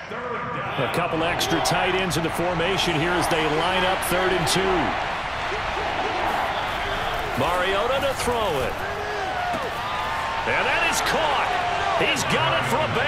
A couple extra tight ends in the formation here as they line up 3rd and 2. Mariota to throw it. And that is caught. He's got it for a base.